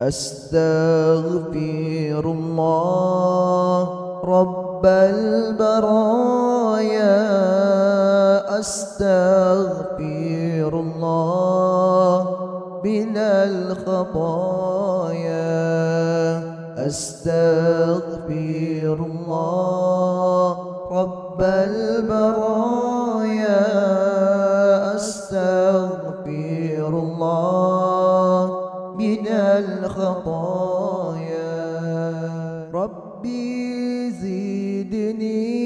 أستغفر الله رب البرايا، أستغفر الله من الخطايا، أستغفر الله رب البرايا، أستغفر الله من الخطايا. ربي زدني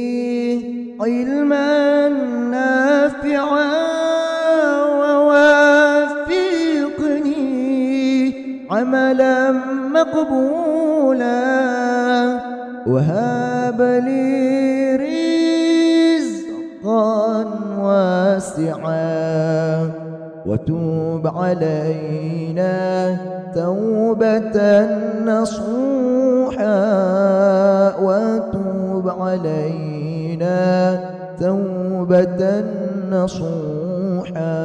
علما نافعا، ووفقني عملا مقبولا، وهب لي رزقا واسعا، وتوب علينا توبة نصوحا، وتوب علينا توبة نصوحا.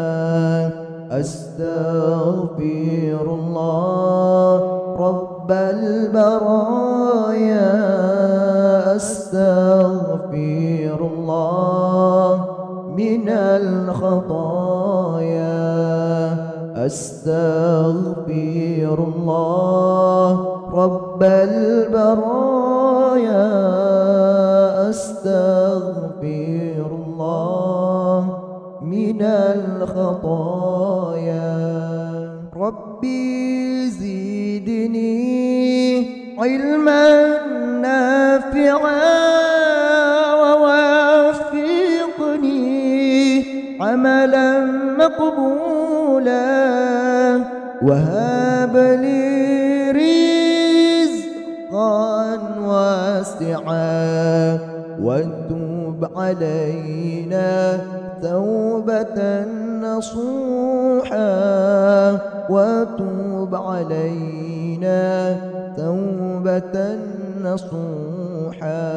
أستغفر الله رب البرايا، أستغفر الله من الخطايا، أستغفر الله رب البرايا، أستغفر الله من الخطايا. ربي زدني علما نافعا، ووفقني عملا مقبولا، وهب لي رزقا واسعا، وتوب علينا توبة نصوحا، وتوب علينا توبة نصوحا.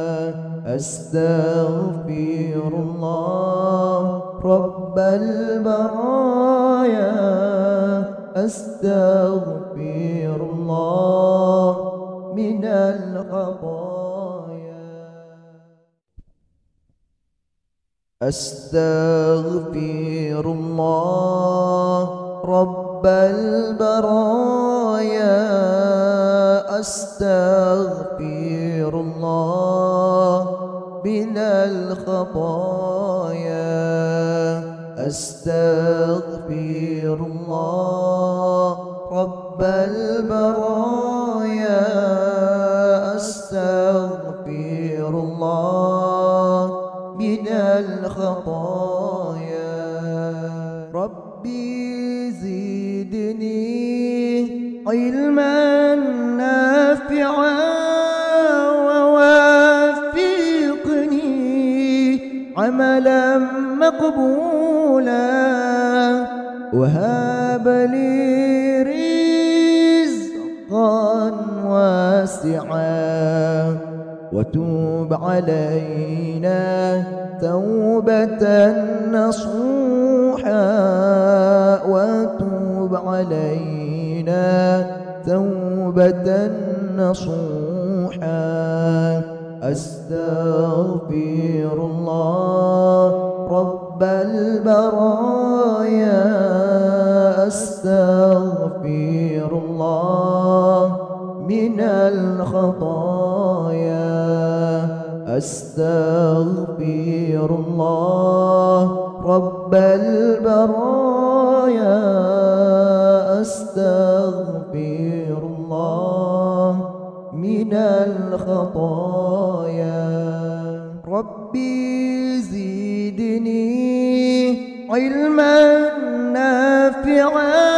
أستغفر الله رب البرايا، أستغفر الله من الخطايا. أستغفر الله رب البرايا، أستغفر الله من الخطايا، أستغفر الله رب البرايا، أستغفر الله من الخطايا. ربي زدني علما نافعا، ووفقني عملا مقبولا، وهب لي رزقا واسعا، وتوب علينا توبة نصوحا، وتوب علينا توبة نصوحا. أستغفر الله رب البرايا، أستغفر الله من الخطايا، أستغفر الله رب البرايا، أستغفر الله من الخطايا. ربي زدني علما نافعا،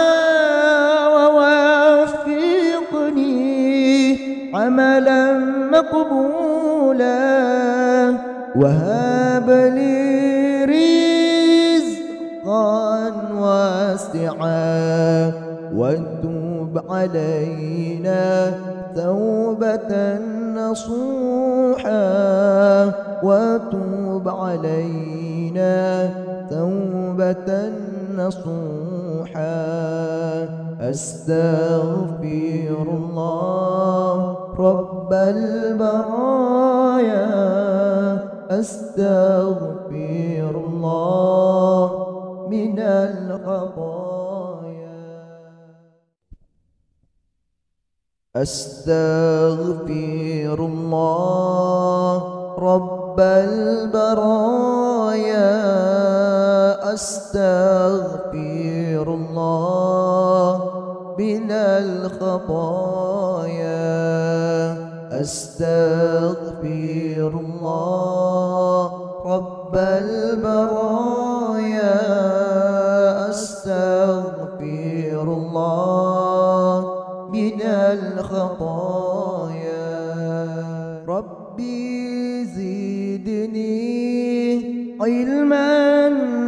ووفقني عملا مقبولا، وهب لي رزقا واسعا، وتوب علينا توبة نصوحا، وتوب علينا توبة نصوحا. نصوحا أستغفر الله رب البرايا أستغفر الله من الخطايا أستغفر الله رب البرايا أستغفر الله من الخطايا أستغفر الله رب البرايا أستغفر الله من الخطايا ربي زدني علما